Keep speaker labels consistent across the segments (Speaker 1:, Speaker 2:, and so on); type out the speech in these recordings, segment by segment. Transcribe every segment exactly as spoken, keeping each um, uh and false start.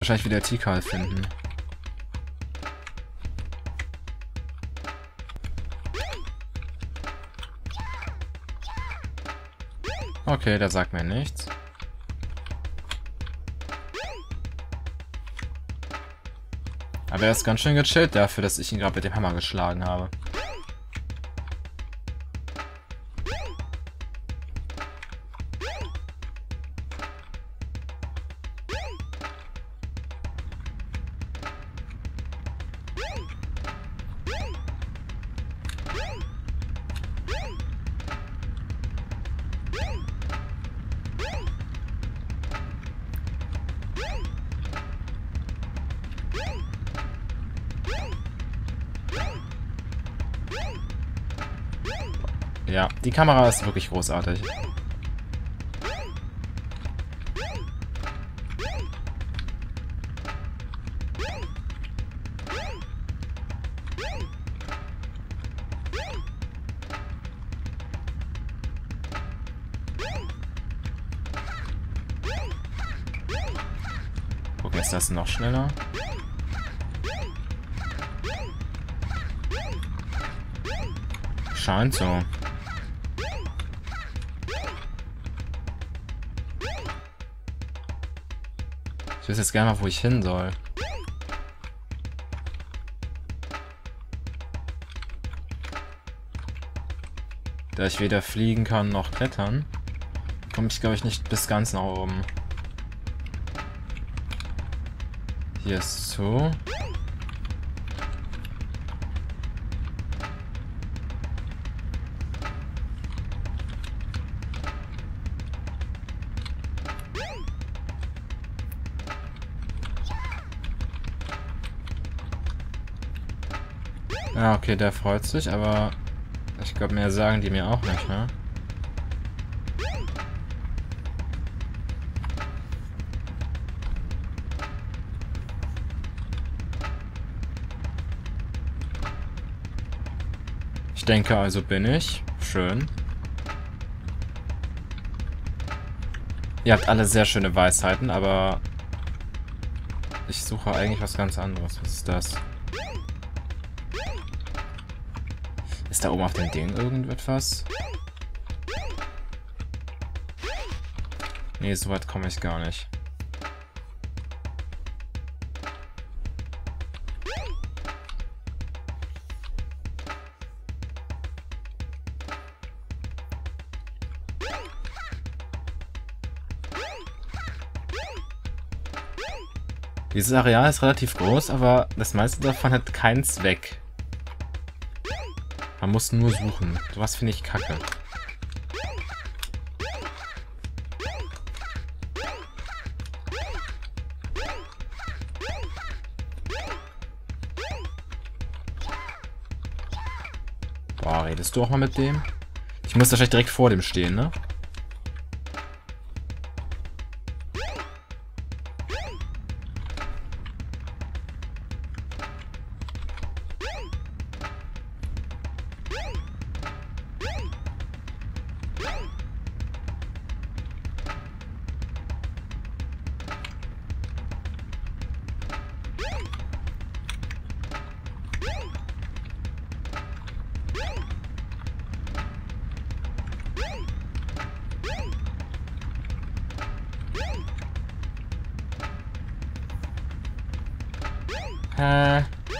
Speaker 1: wahrscheinlich wieder Tikal finden. Okay, der sagt mir nichts. Aber er ist ganz schön gechillt dafür, dass ich ihn gerade mit dem Hammer geschlagen habe. Ja, die Kamera ist wirklich großartig. Gucken, ist das noch schneller? Scheint so. Ich weiß jetzt gerne mal, wo ich hin soll. Da ich weder fliegen kann noch klettern, komme ich, glaube ich, nicht bis ganz nach oben. Hier ist zu. Ja, okay, der freut sich, aber ich glaube, mehr sagen die mir auch nicht, ne? Ich denke, also bin ich. Schön. Ihr habt alle sehr schöne Weisheiten, aber ich suche eigentlich was ganz anderes. Was ist das? Ist da oben auf dem Ding irgendetwas? Nee, so weit komme ich gar nicht. Dieses Areal ist relativ groß, aber das meiste davon hat keinen Zweck. Man muss nur suchen. Sowas finde ich kacke. Boah, redest du auch mal mit dem? Ich muss wahrscheinlich direkt vor dem stehen, ne? Äh.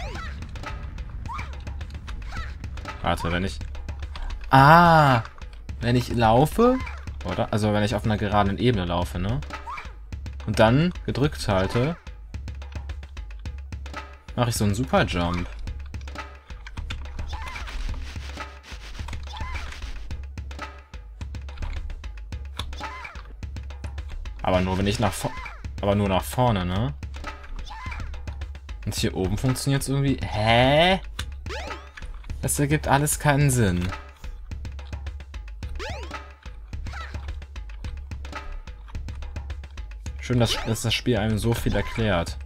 Speaker 1: Warte, wenn ich... Ah! Wenn ich laufe, oder? Also wenn ich auf einer geraden Ebene laufe, ne? Und dann gedrückt halte, mache ich so einen Superjump. Aber nur wenn ich nach vorne... Aber nur nach vorne, ne? Und hier oben funktioniert es irgendwie... Hä? Das ergibt alles keinen Sinn. Schön, dass, dass das Spiel einem so viel erklärt.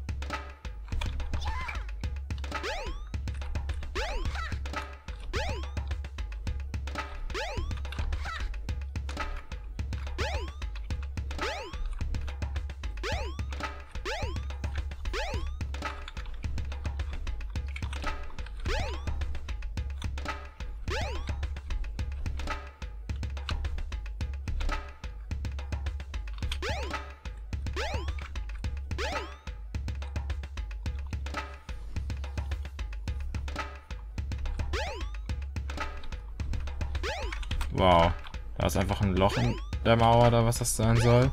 Speaker 1: Wow. Da ist einfach ein Loch in der Mauer oder was das sein soll.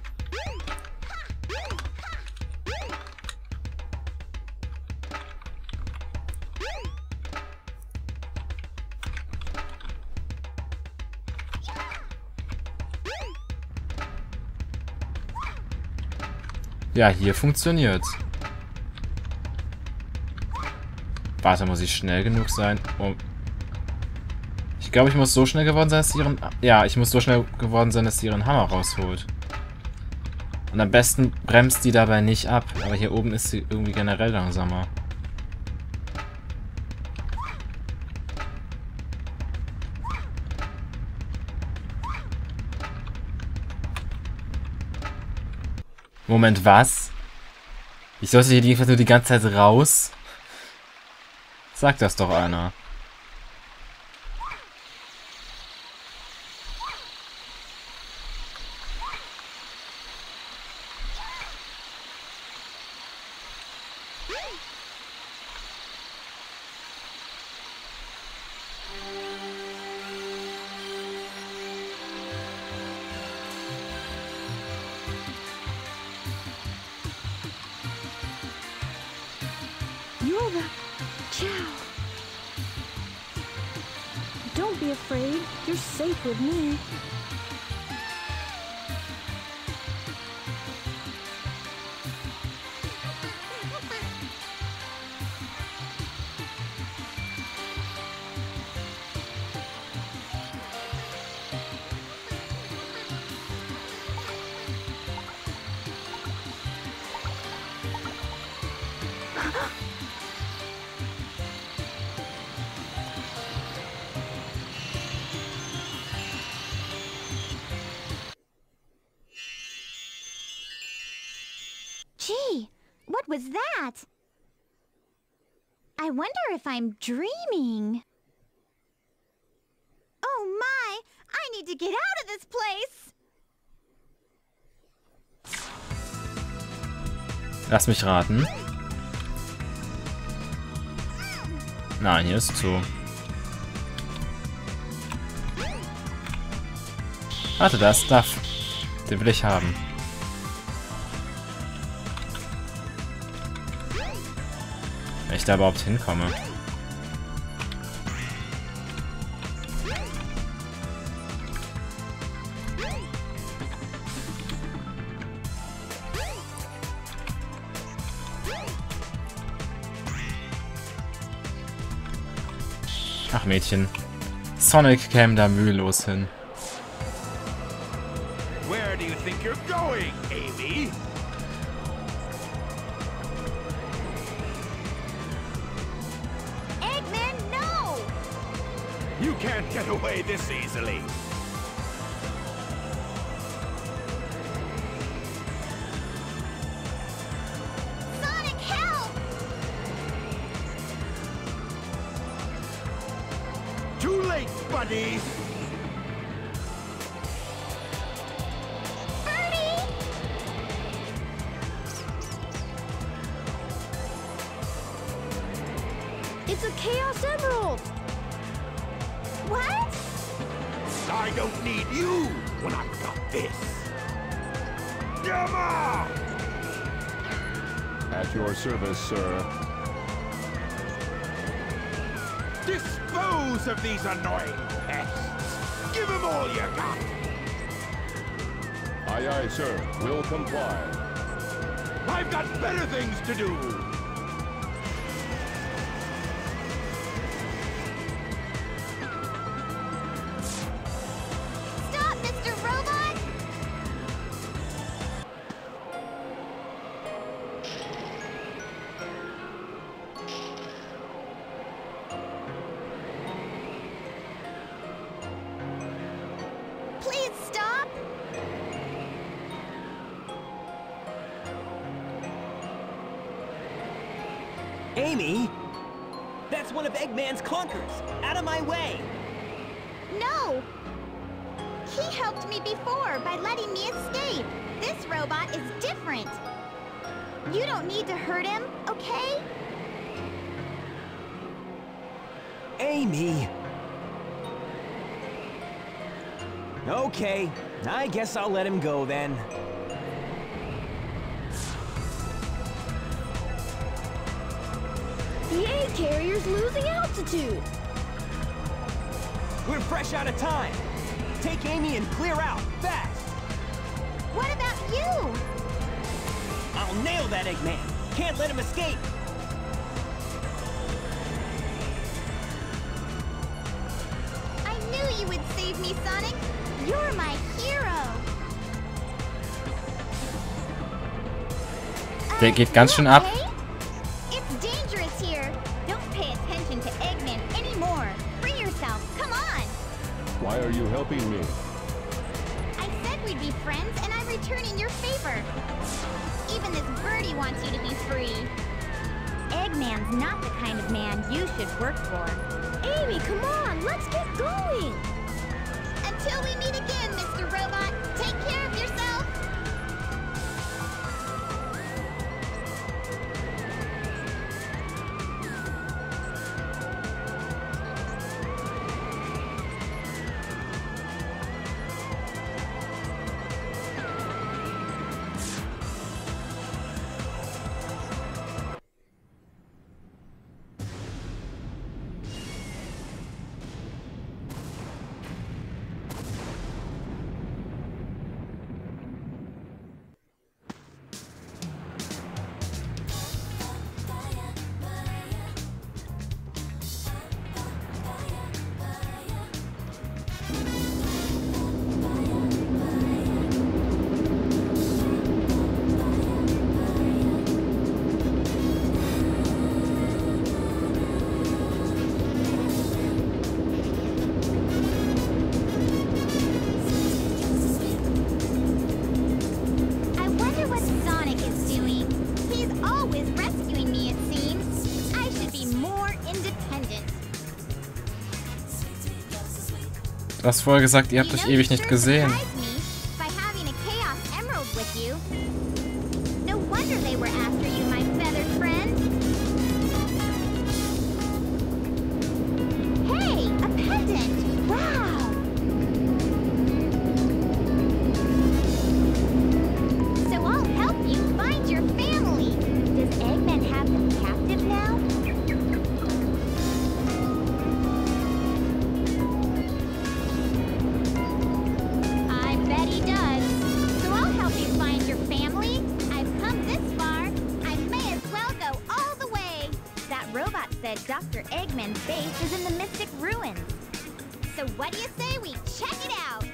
Speaker 1: Ja, hier funktioniert's. Warte, muss ich schnell genug sein? Um ich glaube, ich muss so schnell geworden sein, dass sie ihren... Ja, ich muss so schnell geworden sein, dass sie ihren Hammer rausholt. Und am besten bremst die dabei nicht ab. Aber hier oben ist sie irgendwie generell langsamer. Moment, was? Ich sollte hier jedenfalls nur die ganze Zeit raus? Sag das doch einer.
Speaker 2: Yoga, ciao. Don't be afraid. You're safe with me. Gee, what was that? I wonder if I'm dreaming. Oh my, I need to get out of this place.
Speaker 1: Lass mich raten. Nein, hier ist zu. Warte, da ist Duff. Den will ich haben. Wenn ich da überhaupt hinkomme. Ach Mädchen. Sonic käme da mühelos hin.
Speaker 3: Where do you think you're going, Amy?
Speaker 2: Eggman, no!
Speaker 3: You can't get away this easily.
Speaker 2: Sonic, help!
Speaker 3: Too late, buddy.
Speaker 2: Birdie! It's a Chaos Emerald! What?
Speaker 3: I don't need you when I've got this. Yama!
Speaker 4: At your service, sir.
Speaker 3: Dispose of these annoying pests. Give them all you got.
Speaker 4: Aye, aye, sir. Will comply.
Speaker 3: I've got better things to do.
Speaker 2: Stop, Mister Robot! Please stop!
Speaker 5: Amy? That's one of Eggman's clunkers! Out of my way!
Speaker 2: No! He helped me before by letting me escape. This robot is different. You don't need to hurt him, okay?
Speaker 5: Amy! Okay, I guess I'll let him go then.
Speaker 6: The A-carrier's losing altitude.
Speaker 5: We're fresh out of time. Take Amy and clear out, fast.
Speaker 2: What about you?
Speaker 5: I'll nail that Eggman. Can't let him escape.
Speaker 2: I knew you would save me, Sonic. You're my hero.
Speaker 1: Der geht ganz schön ab.
Speaker 2: Okay? It's dangerous here. Don't pay attention to Eggman anymore. Free yourself. Come on.
Speaker 4: Why are you helping me?
Speaker 2: I said we'd be friends, and I'm returning your favor. Even this birdie wants you to be free. Eggman's not the kind of man you should work for.
Speaker 6: Amy, come on, let's get going.
Speaker 2: Until we meet again, Mister Robot, take care of yourself.
Speaker 1: Du hast vorher gesagt, ihr habt euch ewig nicht gesehen.
Speaker 2: Doctor Eggman's base is in the Mystic Ruins. So what do you say we check it out?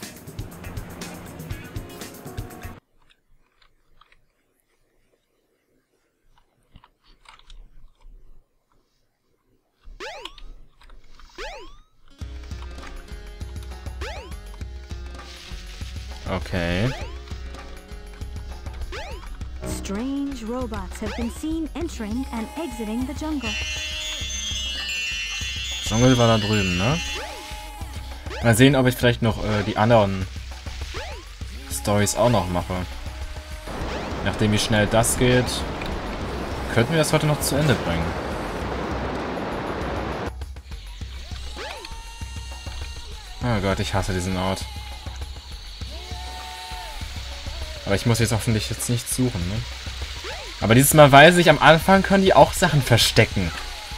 Speaker 1: Okay.
Speaker 6: Strange robots have been seen entering and exiting the jungle.
Speaker 1: Dschungel war da drüben, ne? Mal sehen, ob ich vielleicht noch äh, die anderen Storys auch noch mache. Nachdem wie schnell das geht, könnten wir das heute noch zu Ende bringen. Oh Gott, ich hasse diesen Ort. Aber ich muss jetzt hoffentlich jetzt nicht suchen, ne? Aber dieses Mal weiß ich, am Anfang können die auch Sachen verstecken.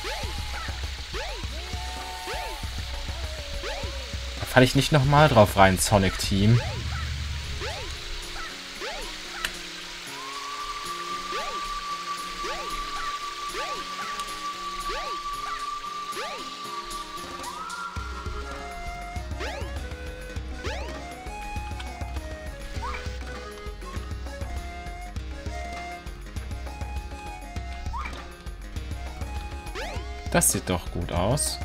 Speaker 1: Da falle ich nicht nochmal drauf rein, Sonic Team. Das sieht doch gut aus.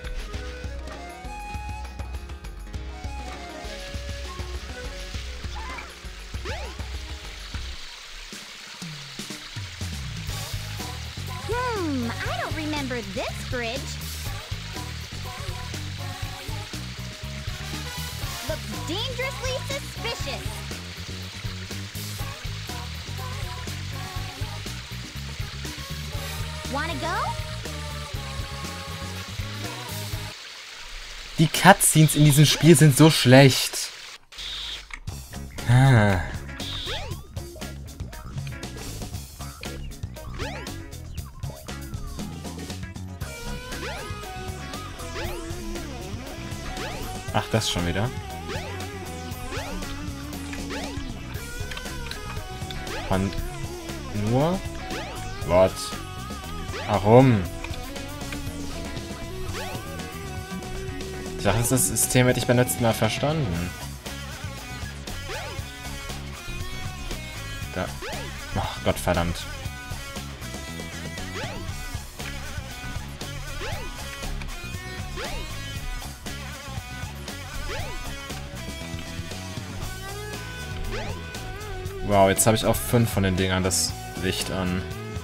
Speaker 2: Hmm, I don't remember this bridge. Looks dangerously suspicious. Wanna go?
Speaker 1: Die Cutscenes in diesem Spiel sind so schlecht. Ach, das schon wieder. Und nur? What? Warum? Ich dachte, das System hätte ich beim letzten Mal verstanden. Da. Ach Gott, verdammt. Wow, jetzt habe ich auf fünf von den Dingern das Licht an.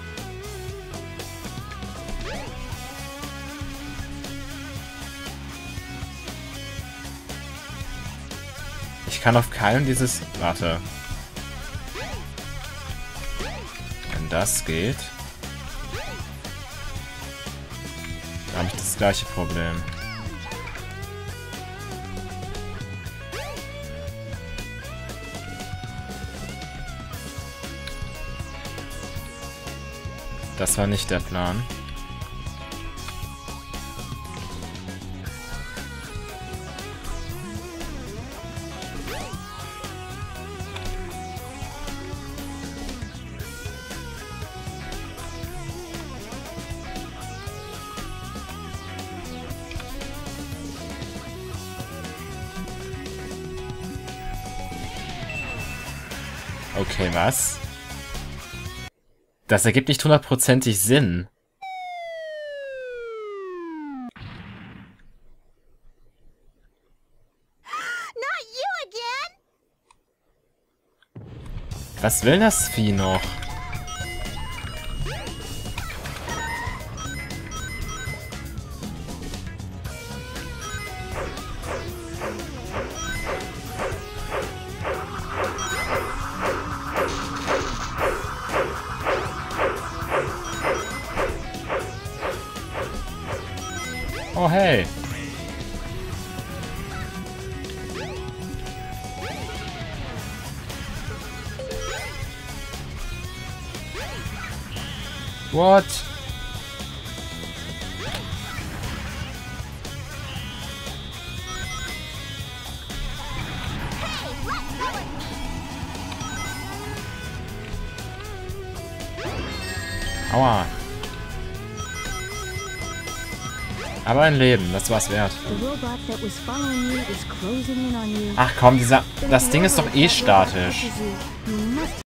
Speaker 1: Ich kann auf keinem dieses... Warte. Wenn das geht... Dann habe ich das gleiche Problem. Das war nicht der Plan. Okay, was? Das ergibt nicht hundertprozentig Sinn.
Speaker 2: Not you again!
Speaker 1: Was will das Vieh noch? Oh, hey. What? Aua. Aber ein Leben, das war's wert. Ach komm, dieser... Das Ding ist doch eh statisch.